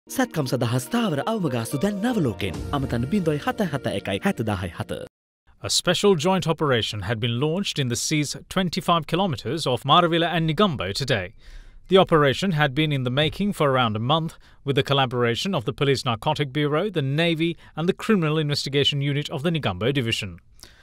සැත්කම් සඳහා ස්ථාවර අවමගාස්තු දැන් නවලෝකෙන් අමතන්න 0771 A special joint operation had been launched in the seas 25 kilometres off Maravilla and Negombo today. The operation had been in the making for around a month, with the collaboration of the Police Narcotic Bureau, the Navy and the Criminal Investigation Unit of the Negombo Division.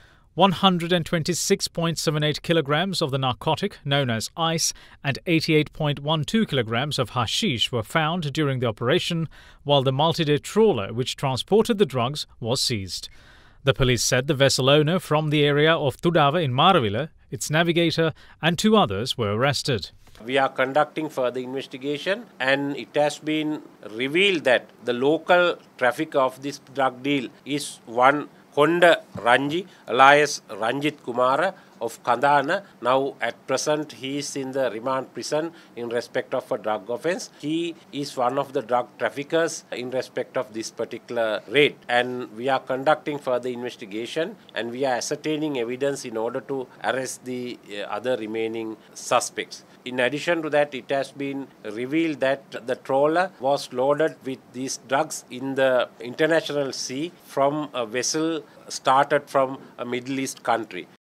126.78 kilograms of the narcotic known as ice and 88.12 kilograms of hashish were found during the operation, while the multi-day trawler which transported the drugs was seized. The police said the vessel owner from the area of Tudava in Maravilla, its navigator and 2 others were arrested. We are conducting further investigation, and it has been revealed that the local traffic of this drug deal is one Honda Ranji, alias Ranjit Kumara of Kandana. Now at present he is in the remand prison in respect of a drug offence. He is one of the drug traffickers in respect of this particular raid, and we are conducting further investigation and we are ascertaining evidence in order to arrest the other remaining suspects. In addition to that, it has been revealed that the trawler was loaded with these drugs in the international sea from a vessel started from a Middle East country.